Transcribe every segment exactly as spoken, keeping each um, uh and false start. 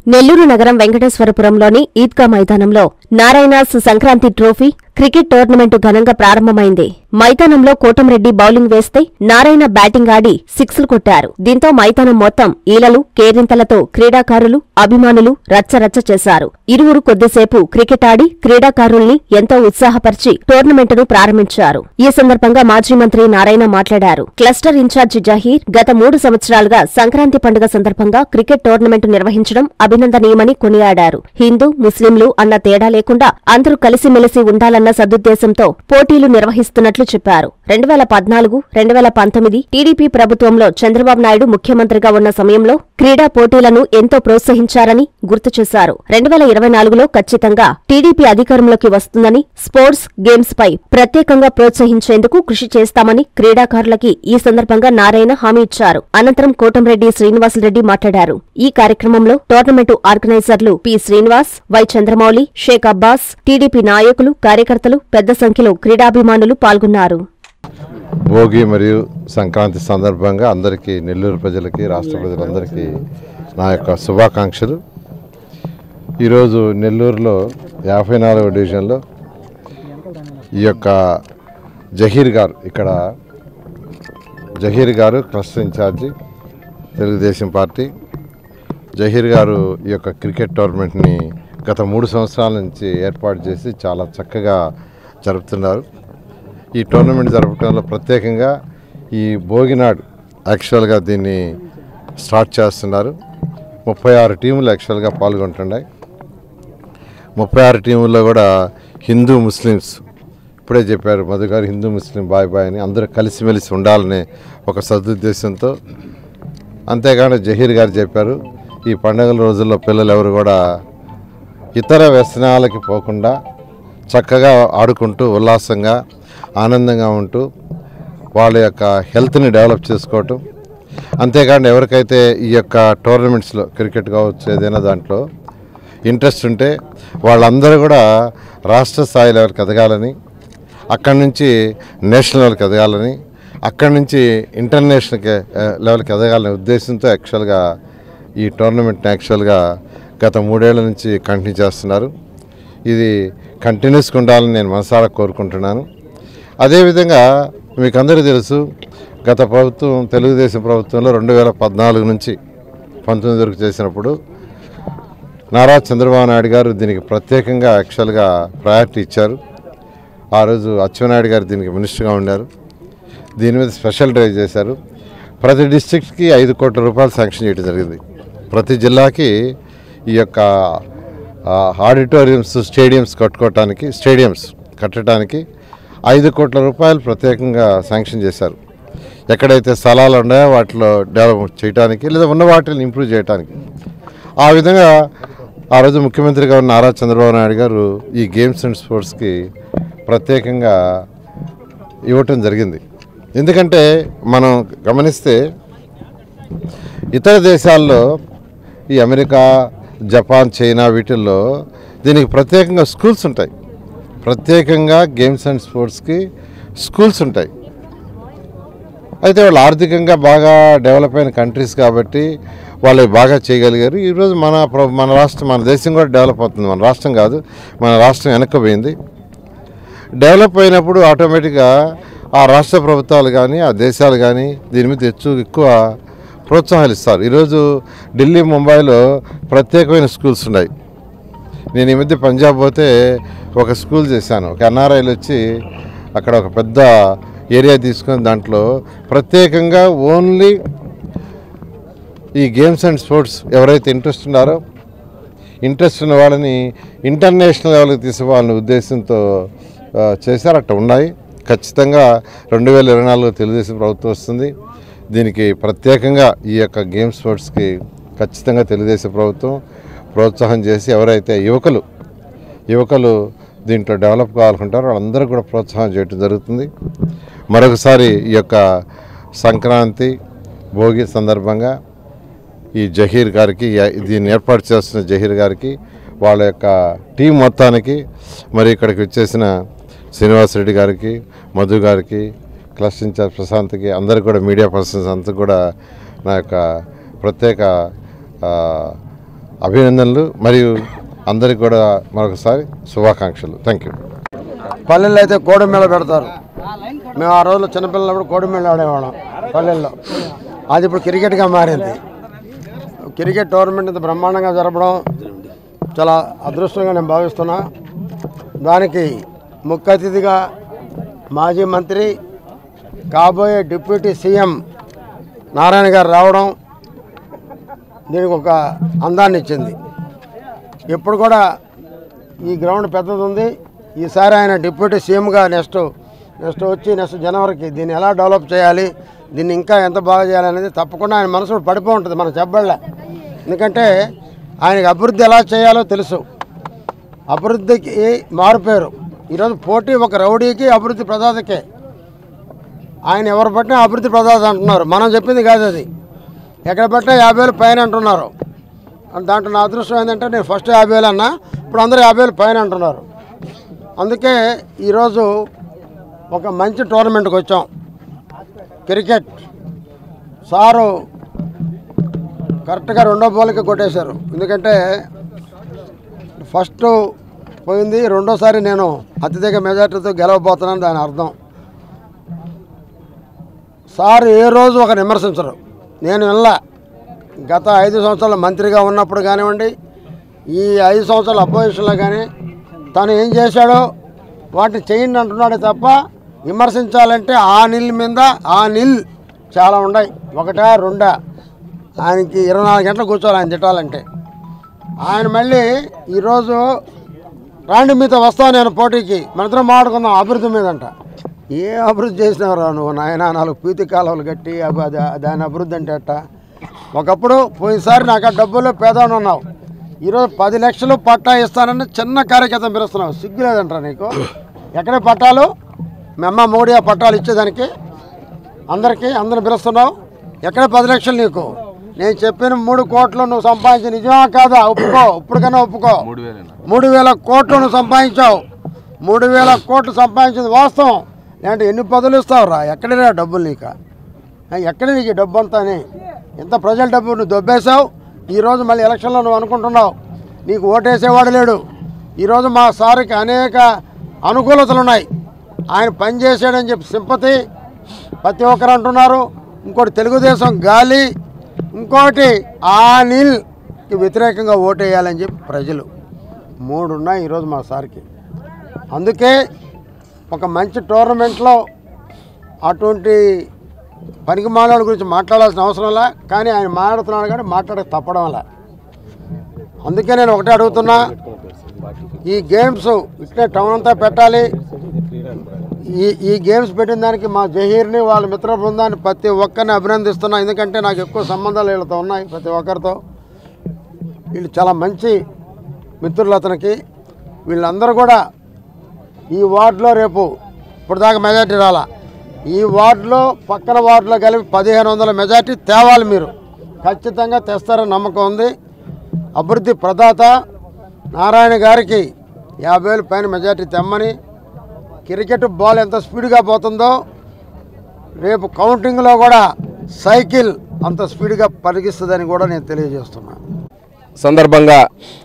నెల్లూరు నగరం వెంకటేశ్వరపురంలోని ఈద్గా మైదానంలో Narayanas Sankranti trophy cricket tournament ఘనంగా ప్రారంభమైంది. మైదానంలో కోటంరెడ్డి బౌలింగ్ వేస్తే నారాయణ బ్యాటింగ్ ఆడి సిక్స్లు కొట్టారు. దీంతో మైదానం మొత్తం ఈలలు, కేరింతలతో క్రీడాకారులు, అభిమానులు రచ్చరచ్చ చేశారు. ఇరువురు కొద్దిసేపు క్రికెట్ ఆడి క్రీడాకారుల్ని ఎంతో ఉత్సాహపరిచి టోర్నమెంటును ప్రారంభించారు. ఈ సందర్భంగా మాజీ మంత్రి నారాయణ మాట్లాడారు. క్లస్టర్ ఇన్ఛార్జి జహీర్ గత మూడు సంవత్సరాలుగా సంక్రాంతి పండుగ సందర్భంగా క్రికెట్ టోర్నమెంటు నిర్వహించడం అభినందనీయమని కొనియాడారు. హిందూ, ముస్లింలు అన్న తేడా లేకుండా అందరూ కలిసిమెలిసి ఉండాలన్న సదుద్దేశంతో పోటీలు నిర్వహిస్తున్నట్లు చెప్పారు. రెండు వేల పద్నాలుగు రెండు వేల పంతొమ్మిది టీడీపీ ప్రభుత్వంలో చంద్రబాబు నాయుడు ముఖ్యమంత్రిగా ఉన్న సమయంలో క్రీడా పోటీలను ఎంతో ప్రోత్సహించారని గుర్తు చేశారు. రెండు వేల ఇరవై నాలుగులో ఖచ్చితంగా టీడీపీ అధికారంలోకి వస్తుందని, స్పోర్ట్స్, గేమ్స్ పై ప్రత్యేకంగా ప్రోత్సహించేందుకు కృషి చేస్తామని క్రీడాకారులకి ఈ సందర్భంగా నారాయణ హామీ ఇచ్చారు. అనంతరం కోటంరెడ్డి శ్రీనివాసరెడ్డి మాట్లాడారు. ఈ కార్యక్రమంలో టోర్నమెంటు ఆర్గనైజర్లు P Srinivas, Y Chandramouli, Sheikh Abbas, TDP నాయకులు, కార్యకర్తలు పెద్ద సంఖ్యలో క్రీడాభిమానులు పాల్గొన్నారు. భోగి మరియు సంక్రాంతి సందర్భంగా అందరికీ, నెల్లూరు ప్రజలకి, రాష్ట్ర ప్రజలందరికీ నా యొక్క శుభాకాంక్షలు. ఈరోజు నెల్లూరులో యాభై నాలుగవ డివిజన్లో ఈ యొక్క జహీర్ గారు, ఇక్కడ జహీర్ గారు cluster incharge Telugu Desam party. Zaheer గారు ఈ యొక్క క్రికెట్ టోర్నమెంట్ని గత మూడు సంవత్సరాల నుంచి ఏర్పాటు చేసి చాలా చక్కగా జరుపుతున్నారు. ఈ టోర్నమెంట్ జరపడంలో ప్రత్యేకంగా ఈ భోగినాడు యాక్చువల్గా దీన్ని స్టార్ట్ చేస్తున్నారు. ముప్పై ఆరు టీములు యాక్చువల్గా పాల్గొంటున్నాయి. ముప్పై ఆరు టీముల్లో కూడా హిందూ, ముస్లిమ్స్, ఇప్పుడే చెప్పారు మధు గారు, హిందూ ముస్లిం బాయ్ బాయ్ అని అందరూ కలిసిమెలిసి ఉండాలనే ఒక సదుద్దేశంతో. అంతేకాదు జహీర్ గారు చెప్పారు, ఈ పండుగల రోజుల్లో పిల్లలు ఎవరు కూడా ఇతర వ్యసనాలకి పోకుండా చక్కగా ఆడుకుంటూ ఉల్లాసంగా ఆనందంగా ఉంటూ వాళ్ళ యొక్క హెల్త్ని డెవలప్ చేసుకోవటం. అంతేకాదు ఎవరికైతే ఈ యొక్క టోర్నమెంట్స్లో క్రికెట్ కావచ్చు ఏదైనా దాంట్లో ఇంట్రెస్ట్ ఉంటే వాళ్ళందరూ కూడా రాష్ట్ర స్థాయి లెవెల్కి ఎదగాలని, అక్కడి నుంచి నేషనల్ లెవెల్కి ఎదగాలని, అక్కడి నుంచి ఇంటర్నేషనల్ లెవెల్కి ఎదగాలనే ఉద్దేశంతో యాక్చువల్గా ఈ టోర్నమెంట్ని యాక్చువల్గా గత మూడేళ్ల నుంచి కంటిన్యూ చేస్తున్నారు. ఇది కంటిన్యూస్గా ఉండాలని నేను మనసారా కోరుకుంటున్నాను. అదేవిధంగా మీకు అందరికీ తెలుసు, గత ప్రభుత్వం తెలుగుదేశం ప్రభుత్వంలో రెండు వేల పద్నాలుగు నుంచి పంతొమ్మిది వరకు చేసినప్పుడు నారా చంద్రబాబు నాయుడు గారు దీనికి ప్రత్యేకంగా యాక్చువల్గా ప్రయారిటీ ఇచ్చారు. ఆ రోజు అచ్చెన్నాయుడు గారు దీనికి మినిస్టర్గా ఉన్నారు. దీని మీద స్పెషల్ డ్రైవ్ చేశారు. ప్రతి డిస్ట్రిక్ట్కి ఐదు కోట్ల రూపాయలు శాంక్షన్ చేయడం జరిగింది. ప్రతి జిల్లాకి ఈ యొక్క ఆడిటోరియంస్, స్టేడియంస్ కట్టుకోవటానికి స్టేడియంస్ కట్టడానికి ఐదు కోట్ల రూపాయలు ప్రత్యేకంగా శాంక్షన్ చేశారు. ఎక్కడైతే స్థలాలు ఉన్నాయో వాటిలో డెవలప్ చేయడానికి, లేదా ఉన్న వాటిని ఇంప్రూవ్ చేయడానికి. ఆ విధంగా ఆ రోజు ముఖ్యమంత్రిగా ఉన్న నారా చంద్రబాబు నాయుడు గారు ఈ గేమ్స్ అండ్ స్పోర్ట్స్కి ప్రత్యేకంగా ఇవ్వటం జరిగింది. ఎందుకంటే మనం గమనిస్తే ఇతర దేశాల్లో ఈ అమెరికా, జపాన్, చైనా వీటిల్లో దీనికి ప్రత్యేకంగా స్కూల్స్ ఉంటాయి. ప్రత్యేకంగా గేమ్స్ అండ్ స్పోర్ట్స్కి స్కూల్స్ ఉంటాయి. అయితే వాళ్ళు ఆర్థికంగా బాగా డెవలప్ అయిన కంట్రీస్ కాబట్టి వాళ్ళు బాగా చేయగలిగారు. ఈరోజు మన మన రాష్ట్రం, మన దేశం కూడా డెవలప్ అవుతుంది. మన రాష్ట్రం కాదు, మన రాష్ట్రం వెనక్కిపోయింది. డెవలప్ అయినప్పుడు ఆటోమేటిక్గా ఆ రాష్ట్ర ప్రభుత్వాలు కానీ, ఆ దేశాలు కానీ దీని మీద ಹೆಚ್ಚು ఎక్కువ ప్రోత్సాహాలు ఇస్తారు. ఈరోజు ఢిల్లీ, ముంబైలో ప్రత్యేకమైన స్కూల్స్ ఉన్నాయి. నేను ఈ మధ్య పంజాబ్ పోతే ఒక స్కూల్ చేశాను. ఒక ఎన్ఆర్ఐలు వచ్చి అక్కడ ఒక పెద్ద ఏరియా తీసుకొని దాంట్లో ప్రత్యేకంగా ఓన్లీ ఈ గేమ్స్ అండ్ స్పోర్ట్స్ ఎవరైతే ఇంట్రెస్ట్ ఉన్నారో, ఇంట్రెస్ట్ ఉన్న వాళ్ళని ఇంటర్నేషనల్ లెవెల్కి తీసుకోవాలనే ఉద్దేశంతో చేశారు. అట్లా ఉన్నాయి. ఖచ్చితంగా రెండు వేల ఇరవై నాలుగులో తెలుగుదేశం ప్రభుత్వం వస్తుంది. దీనికి ప్రత్యేకంగా ఈ యొక్క గేమ్స్ స్పోర్ట్స్కి ఖచ్చితంగా తెలుగుదేశం ప్రభుత్వం ప్రోత్సాహం చేసి ఎవరైతే యువకులు యువకులు దీంట్లో డెవలప్ కావాలనుకుంటారో వాళ్ళందరూ కూడా ప్రోత్సాహం చేయడం జరుగుతుంది. మరొకసారి ఈ యొక్క సంక్రాంతి, భోగి సందర్భంగా ఈ జహీర్ గారికి, దీన్ని ఏర్పాటు చేస్తున్న జహీర్ గారికి, వాళ్ళ యొక్క టీం మొత్తానికి, మరి ఇక్కడికి వచ్చేసిన శ్రీనివాసరెడ్డి గారికి, మధు గారికి, క్లస్టర్ ఇన్ఛార్జ్ ప్రశాంత్కి, అందరికీ కూడా, మీడియా పర్సన్స్ అంతా కూడా నా యొక్క ప్రత్యేక అభినందనలు మరియు అందరికి కూడా మరొకసారి శుభాకాంక్షలు. Thank you. పల్లెల్లో అయితే కోడిమేళ పెడతారు. మేము ఆ రోజుల్లో చిన్నపిల్లలప్పుడు కోడిమేళ ఆడేవాళ్ళం పల్లెల్లో. అది ఇప్పుడు క్రికెట్గా మారింది. క్రికెట్ టోర్నమెంట్ ఇంత బ్రహ్మాండంగా జరపడం చాలా అదృష్టంగా నేను భావిస్తున్నా. దానికి ముఖ్య అతిథిగా మాజీ మంత్రి కాబోయే డిప్యూటీ సీఎం నారాయణ గారు రావడం దీనికి ఒక అందాన్ని ఇచ్చింది. ఇప్పుడు కూడా ఈ గ్రౌండ్ పెద్దది ఉంది. ఈసారి ఆయన డిప్యూటీ సీఎంగా నెక్స్ట్ నెక్స్ట్ వచ్చి నెక్స్ట్ జనవరికి దీన్ని ఎలా డెవలప్ చేయాలి, దీన్ని ఇంకా ఎంత బాగా చేయాలనేది తప్పకుండా ఆయన మనసులో పడిపో ఉంటుంది మన చెప్పబడలే. ఎందుకంటే ఆయనకి అభివృద్ధి ఎలా చేయాలో తెలుసు. అభివృద్ధికి మారుపేరు. ఈరోజు పోటీ ఒక రౌడీకి అభివృద్ధి ప్రదాతకే. ఆయన ఎవరు పట్టినా అభివృద్ధి ప్రదాత అంటున్నారు. మనం చెప్పింది కాదు అది. ఎక్కడ పట్టినా యాభై వేలు పైన అంటున్నారు. దాంట్లో నా అదృష్టం ఏంటంటే నేను ఫస్ట్ యాభై వేలు అన్నా, ఇప్పుడు అందరూ యాభై వేలు పైన అంటున్నారు. అందుకే ఈరోజు ఒక మంచి టోర్నమెంట్కి వచ్చాం. క్రికెట్ సారు కరెక్ట్గా రెండో బాల్కి కొట్టేశారు. ఎందుకంటే ఫస్ట్ పోయింది, రెండోసారి నేను అత్యధిక మెజార్టీతో గెలవబోతున్నాను దాని అర్థం. సార్ ఏ రోజు ఒక విమర్శించరు. నేను వెళ్ళా గత ఐదు సంవత్సరాల మంత్రిగా ఉన్నప్పుడు కానివ్వండి, ఈ ఐదు సంవత్సరాల అపోజిషన్లో కానీ తను ఏం చేశాడో వాటిని చేయండి అంటున్నాడే తప్ప విమర్శించాలంటే ఆ నీళ్ళ మీద ఆ నీళ్ళు చాలా ఉన్నాయి. ఒకటా రెండా ఆయనకి ఇరవై నాలుగు గంటలు కూర్చోవాలి ఆయన తిట్టాలంటే. ఆయన మళ్ళీ ఈరోజు రాండి మీతో వస్తాను నేను పోటీకి, మనిద్దరం మాట్లాడుకుందాం అభివృద్ధి మీదంట. ఏ అభివృద్ధి చేసినావురా నువ్వు నాయన? నాలుగు పీతి కాలువలు కట్టి దాని అభివృద్ధి అంటే అట్ట. ఒకప్పుడు పోయినసారి నాకు ఆ డబ్బులు పేదవాడు ఉన్నావు, ఈరోజు పది లక్షలు పట్టా ఇస్తానని చిన్న కార్యకర్త పిలుస్తున్నావు. సిగ్గు లేదంటారా నీకు? ఎక్కడే పట్టాలు? మీ అమ్మ మోడీ ఆ పట్టాలు ఇచ్చేదానికి అందరికీ అందరిని పిలుస్తున్నావు. ఎక్కడ పది లక్షలు నీకు? నేను చెప్పిన మూడు కోట్లు నువ్వు సంపాదించి నిజమా కాదా? ఒప్పుకో, ఇప్పటికైనా ఒప్పుకో. మూడు వేల కోట్లు నువ్వు సంపాదించావు. మూడు వేల కోట్లు సంపాదించింది వాస్తవం. లేదంటే ఎన్ని పదులు ఇస్తావురా? ఎక్కడైనా డబ్బులు నీకు? ఎక్కడ నీకు డబ్బు అంతా? ఎంత ప్రజల డబ్బు నువ్వు దొబ్బేశావు. ఈరోజు మళ్ళీ ఎలక్షన్లో నువ్వు అనుకుంటున్నావు నీకు ఓటేసేవాడు లేడు. ఈరోజు మా సార్కి అనేక అనుకూలతలు ఉన్నాయి. ఆయన పనిచేసాడని చెప్పి సింపతి ప్రతి ఒక్కరు అంటున్నారు. ఇంకోటి తెలుగుదేశం గాలి, ఇంకోటి ఆ నీళ్ళకి వ్యతిరేకంగా ఓటేయాలని చెప్పి ప్రజలు. మూడు ఉన్నాయి ఈరోజు మా సార్కి. అందుకే ఒక మంచి టోర్నమెంట్లో అటువంటి పనికి మానవుడి గురించి మాట్లాడాల్సిన అవసరంలా, కానీ ఆయన మాట్లాడుతున్నాడు కానీ మాట్లాడక తప్పడంలా. అందుకే నేను ఒకటే అడుగుతున్నా, ఈ గేమ్స్ ఇట్లే టౌన్ అంతా పెట్టాలి. ఈ ఈ గేమ్స్ పెట్టిన దానికి మా జహీర్ని వాళ్ళ మిత్ర బృందాన్ని ప్రతి ఒక్కరిని అభినందిస్తున్నా. ఎందుకంటే నాకు ఎక్కువ సంబంధాలు వీళ్ళతో ఉన్నాయి ప్రతి ఒక్కరితో. వీళ్ళు చాలా మంచి మిత్రులు అతనికి. వీళ్ళందరూ కూడా ఈ వార్డులో రేపు ఇప్పుడు దాకా మెజార్టీ రాలా, ఈ వార్డులో పక్కన వార్డులో కలిపి పదిహేను వందల మెజార్టీ తేవాలి. మీరు ఖచ్చితంగా తెస్తారని నమ్మకం ఉంది. అభివృద్ధి ప్రదాత నారాయణ గారికి యాభై వేలు పైన మెజార్టీ తెమ్మని, క్రికెట్ బాల్ ఎంత స్పీడ్గా పోతుందో రేపు కౌంటింగ్లో కూడా సైకిల్ అంత స్పీడ్గా పరిగిస్తుందని కూడా నేను తెలియజేస్తున్నాను. సందర్భంగా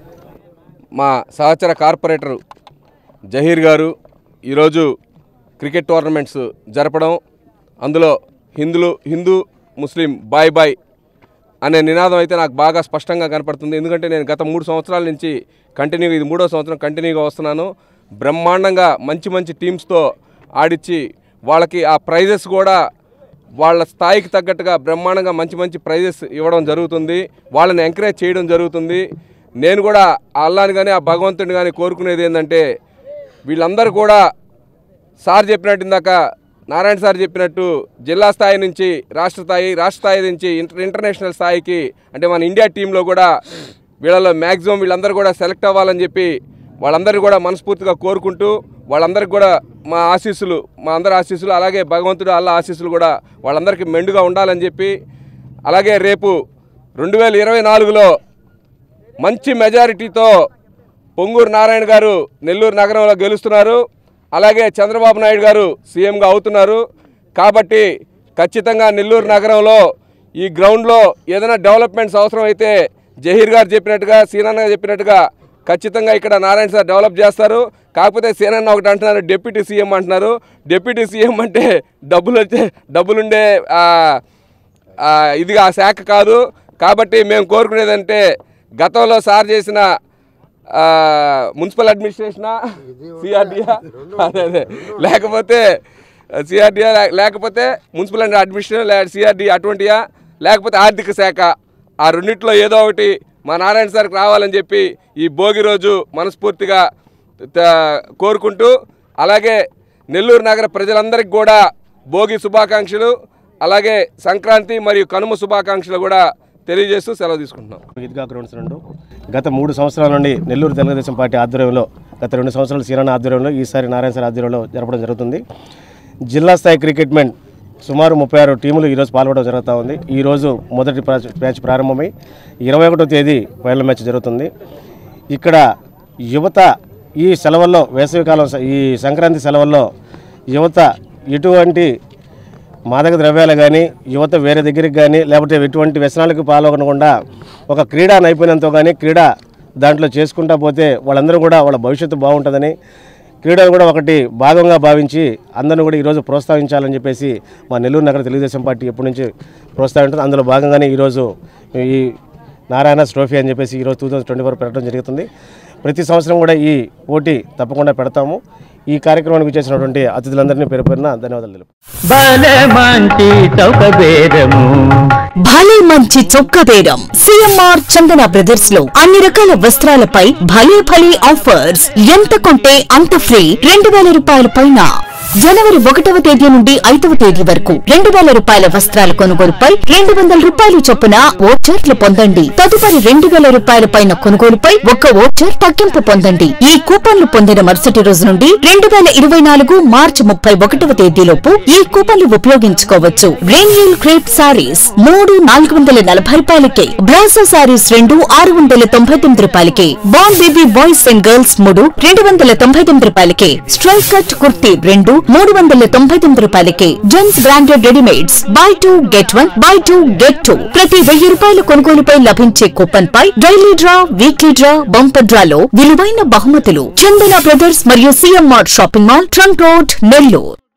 మా సహచర కార్పొరేటర్ జహీర్ గారు ఈరోజు క్రికెట్ టోర్నమెంట్స్ జరపడం, అందులో హిందులు హిందూ ముస్లిం బాయ్ బాయ్ అనే నినాదం అయితే నాకు బాగా స్పష్టంగా కనపడుతుంది. ఎందుకంటే నేను గత మూడు సంవత్సరాల నుంచి కంటిన్యూగా, ఇది మూడో సంవత్సరం కంటిన్యూగా వస్తున్నాను. బ్రహ్మాండంగా మంచి మంచి టీమ్స్తో ఆడిచ్చి వాళ్ళకి ఆ ప్రైజెస్ కూడా వాళ్ళ స్థాయికి తగ్గట్టుగా బ్రహ్మాండంగా మంచి మంచి ప్రైజెస్ ఇవ్వడం జరుగుతుంది. వాళ్ళని ఎంకరేజ్ చేయడం జరుగుతుంది. నేను కూడా ఆ అల్లాని కానీ ఆ భగవంతుని కానీ కోరుకునేది ఏంటంటే, వీళ్ళందరూ కూడా సార్ చెప్పినట్టు, ఇందాక నారాయణ సార్ చెప్పినట్టు, జిల్లా స్థాయి నుంచి రాష్ట్ర స్థాయి, రాష్ట్ర స్థాయి నుంచి ఇంటర్ ఇంటర్నేషనల్ స్థాయికి, అంటే మన ఇండియా టీంలో కూడా వీళ్ళలో మ్యాక్సిమం వీళ్ళందరూ కూడా సెలెక్ట్ అవ్వాలని చెప్పి వాళ్ళందరూ కూడా మనస్ఫూర్తిగా కోరుకుంటూ, వాళ్ళందరికీ కూడా మా ఆశీస్సులు, మా అందరి ఆశీస్సులు, అలాగే భగవంతుడు అల్లా ఆశీస్సులు కూడా వాళ్ళందరికీ మెండుగా ఉండాలని చెప్పి, అలాగే రేపు రెండు వేల ఇరవై నాలుగులో మంచి మెజారిటీతో పొంగూరు నారాయణ గారు నెల్లూరు నగరంలో గెలుస్తున్నారు. అలాగే చంద్రబాబు నాయుడు గారు సీఎంగా అవుతున్నారు. కాబట్టి ఖచ్చితంగా నెల్లూరు నగరంలో ఈ గ్రౌండ్లో ఏదైనా డెవలప్మెంట్స్ అవసరమైతే జహీర్ గారు చెప్పినట్టుగా సీనన్న గారు చెప్పినట్టుగా ఖచ్చితంగా ఇక్కడ నారాయణ సార్ డెవలప్ చేస్తారు. కాకపోతే సీనన్న ఒకటి అంటున్నారు, డిప్యూటీ సీఎం అంటున్నారు. డిప్యూటీ సీఎం అంటే డబ్బులు వచ్చే డబ్బులుండే ఇది ఆ శాఖ కాదు. కాబట్టి మేము కోరుకునేదంటే గతంలో సార్ చేసిన మున్సిపల్ అడ్మినిస్ట్రేషనా సిఆర్డియా అదే అదే లేకపోతే సిఆర్డియా లేకపోతే మున్సిపల్ అడ్మినిస్ట్రేషన్ లేదా సిఆర్డి అటువంటియా లేకపోతే ఆర్థిక శాఖ, ఆ రెండిట్లో ఏదో ఒకటి మా నారాయణ సార్కి రావాలని చెప్పి ఈ భోగి రోజు మనస్ఫూర్తిగా కోరుకుంటూ, అలాగే నెల్లూరు నగర ప్రజలందరికీ కూడా భోగి శుభాకాంక్షలు, అలాగే సంక్రాంతి మరియు కనుమ శుభాకాంక్షలు కూడా తెలియజేస్తూ సెలవు తీసుకుంటున్నాం. ఈద్గా గ్రౌండ్స్ రెండు గత మూడు సంవత్సరాల నుండి నెల్లూరు తెలుగుదేశం పార్టీ ఆధ్వర్యంలో, గత రెండు సంవత్సరాలు సీరన్న ఆధ్వర్యంలో, ఈసారి నారాయణ సార్ ఆధ్వర్యంలో జరపడం జరుగుతుంది. జిల్లా స్థాయి క్రికెట్ మెన్ సుమారు ముప్పై ఆరు టీములు ఈరోజు పాల్గొనడం జరుగుతూ ఉంది. ఈరోజు మొదటి మ్యాచ్ ప్రారంభమై ఇరవై ఒకటో తేదీ ఫైనల్ మ్యాచ్ జరుగుతుంది. ఇక్కడ యువత ఈ సెలవుల్లో, వేసవికాలం ఈ సంక్రాంతి సెలవుల్లో యువత ఎటువంటి మాదక ద్రవ్యాలు కానీ, యువత వేరే దగ్గరికి కానీ, లేకపోతే ఎటువంటి వ్యసనాలకు పాల్గొనకుండా ఒక క్రీడా నైపుణ్యంతో కానీ క్రీడా దాంట్లో చేసుకుంటా పోతే వాళ్ళందరూ కూడా వాళ్ళ భవిష్యత్తు బాగుంటుందని, క్రీడలు కూడా ఒకటి భాగంగా భావించి అందరిని కూడా ఈరోజు ప్రోత్సహించాలని చెప్పేసి మా నెల్లూరు నగర తెలుగుదేశం పార్టీ ఎప్పటి నుంచి ప్రోత్సహింటుంది. అందులో భాగంగానే ఈరోజు ఈ నారాయణ ట్రోఫీ అని చెప్పేసి ఈరోజు టూ థౌజండ్ ట్వంటీ ఫోర్ పెట్టడం జరుగుతుంది. ప్రతి సంవత్సరం కూడా ఈ పోటీ తప్పకుండా పెడతాము. ఈ కార్యక్రమానికి చేసినటువంటి అతిథులందరినీ పేరు పేరున ధన్యవాదాలు తెలుపు. భలే మంచి చొక్క బేరం సిఎంఆర్ చందన బ్రదర్స్ లో అన్ని రకాల వస్త్రాలపై భలే భలే ఆఫర్స్. ఎంత కొంటే అంత ఫ్రీ. రెండు వేల రూపాయల పైన జనవరి ఒకటవ తేదీ నుండి ఐదవ తేదీ వరకు రెండు వేల రూపాయల వస్త్రాల కొనుగోలుపై రెండు వందల రూపాయలు చొప్పున ఓచర్లు పొందండి. తదుపరి రెండు వేల రూపాయల పైన కొనుగోలుపై ఒక్క ఓచర్ తగ్గింపు పొందండి. ఈ కూపన్లు పొందిన మరుసటి రోజు నుండి రెండు వేల ఇరవై నాలుగు మార్చి ముప్పై ఒకటవ తేదీలోపు ఈ కూపన్లు ఉపయోగించుకోవచ్చు. రెయిన్యూల్ క్రేప్ సారీస్ మూడు నాలుగు వందల నలభై రూపాయలకే, బ్రాసో సారీస్ రెండు ఆరు వందల తొంభై తొమ్మిది రూపాయలకే, ball baby boys and girls మూడు రెండు వందల తొంభై తొమ్మిది రూపాయలకే, స్ట్రైక్ కట్ కుర్తీ రెండు మూడు వందల తొంభై తొమ్మిది రూపాయలకే, gents branded readymades buy two get one buy two get two. ప్రతి వెయ్యి రూపాయల కొనుగోలుపై లభించే కూపన్ పై daily draw, weekly draw, bumper డ్రాలో విలువైన బహుమతులు. చందన బ్రదర్స్ మరియు CMR shopping mall, trunk road, Nellore.